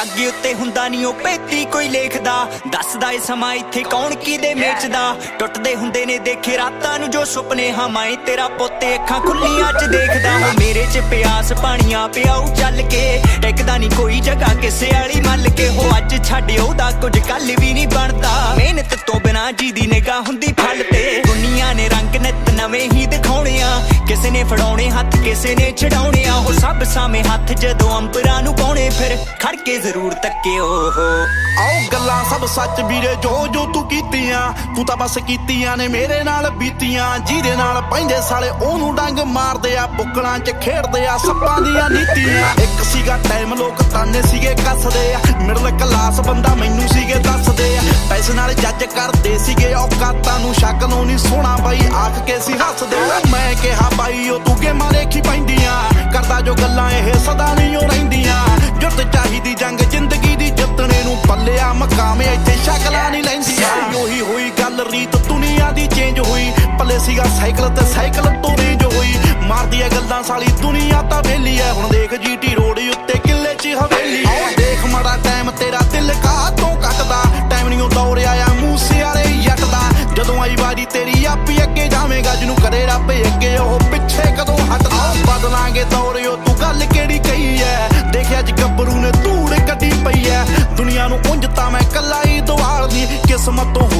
जग उत्ते हुंदा नहीं ओ पेती कोई लेखदा, दसदा ए समा इत्थे कौन किदे मेचदा। टुटदे हुंदे ने देखे रातां नूं जो सुपने हमाए, तेरा पोते अखां खुल्लियां च देखदा। हो मेरे च प्यास पानियां पियाऊ चल के, टिकदा नहीं कोई जगह किसे वाली मल के। हो अज छड्ड ओहदा कुछ कल भी नहीं बनदा, मेहनत तो बिना जीदी निगाह हुंदी फल ते। दुनिया ने रंग नित नवें ही दिखाउणे आ, किसे ने फड़ाउणे हथ किसे ने छड़ाउणे आ। हो सब सामे हथ जदों अंबरां नूं पाउणे, फिर खड़ के जरूर तक्के ओहो। आओ गल्लां सब सच वीरे जो जो तू कीतियां, तू तां बस कीतियां ने मेरे नाल बीतियां। ਜਿਹਦੇ ਨਾਲ ਪੈਂਦੇ ਸਾਲੇ ਉਹਨੂੰ ਡੰਗ ਮਾਰਦੇ ਆ, ਬੁੱਕਲਾਂ 'ਚ ਖੇਡਦੇ ਆ ਸੱਪਾਂ ਦੀਆਂ ਨੀਤੀਆਂ। ਇੱਕ ਸੀਗਾ ਟਾਈਮ ਲੋਕ ਤਾਨੇ ਸੀਗੇ ਕੱਸਦੇ ਆ, ਮਿਡਲ ਕਲਾਸ ਬੰਦਾ ਮੈਨੂੰ ਸੀਗੇ ਦੱਸਦੇ ਆ। ਪੈਸੇ ਨਾਲ ਜੱਜ ਕਰਦੇ ਸੀਗੇ ਔਕਾਤਾਂ ਨੂੰ, ਸ਼ੱਕ ਨੂੰ ਨਹੀਂ ਸੋਹਣਾ ਬਾਈ ਆਖ ਕੇ ਸੀ ਹੱਸਦੇ। ਮੈਂ ਕਿਹਾ ਬਾਈ ਉਹ ਤੂੰ ਗੇਮਾਂ ਦੇਖੀ ਪੈਂਦੀਆਂ, ਕਰਦਾ ਜੋ ਗੱਲਾਂ ਇਹ ਸਦਾ ਨਹੀਂ ਉਹ ਰਹਿੰਦੀਆਂ। ਜੁੱਤ ਚਾਹੀਦੀ ਜੰਗ ਜ਼ਿੰਦਗੀ ਦੀ ਜਿੱਤਣੇ ਨੂੰ, ਪੱਲਿਆ ਮਕਾਮ ਇੱਥੇ ਸ਼ਕਲਾਂ ਨਹੀਂ ਲੈਂਦੀਆਂ। ਉਹੀ ਹੋਈ ਗੱਲ ਰੀਤ ਦੁਨੀਆ ਦੀ ਚੇਂਜ ਹੋਈ, ਪੱਲੇ ਸੀਗਾ ਸਾਈਕਲ ਤੇ ਸਾਈਕਲ ਤੋਂ ਰੇਂਜ ਹੋਈ। ਮਾਰਦੀ ਐ ਗੱਲਾਂ ਸਾਲੀ ਦੁਨੀਆ ਤਾਂ ਵੇਲੀ ਐ, ਹੁਣ ਦੇਖ ਜੀਟੀ ਰੋਡ ਉੱਤੇ ਕਿੱਲੇ 'ਚ ਹਵੇਲੀ ਐ। ਦੇਖ ਮਾੜਾ ਟਾਈਮ ਤੇਰਾ ਦਿਲ ਕਾਹਤੋਂ ਕੱਟਦਾ, ਟਾਈਮ ਨਹੀਂ ਉਹ ਦੌੜ ਆਇਆ ਮੂਸੇ ਵਾਲੇ ਜੱਟ ਦਾ। ਜਦੋਂ ਆਈ ਵਾਰੀ ਤੇਰੀ ਆਪੀ ਅੱਗੇ ਜਾਵੇਂਗਾ, ਜਿਹਨੂੰ ਕਰੇ ਰੱਬ ਅੱਗੇ ਉਹ ਪਿੱਛੇ ਕਦੋਂ ਹਟਦਾ। ਬਦਲਾਂਗੇ ਦੌਰ ਉਹ ਤੂੰ ਗੱਲ ਕਿਹੜੀ ਕਹੀ ਐ, ਦੇਖਿਆ ਅੱਜ ਗੱਭਰੂ ਨੇ ਧੂੜ ਕੱਢੀ ਪਈ ਐ। ਦੁਨੀਆ ਨੂੰ ਉਂਝ ਤਾਂ ਮੈਂ ਕੱਲਾ ਹੀ ਦਵਾਲਦੀ, ਕਿਸਮਤ ਤੋਂ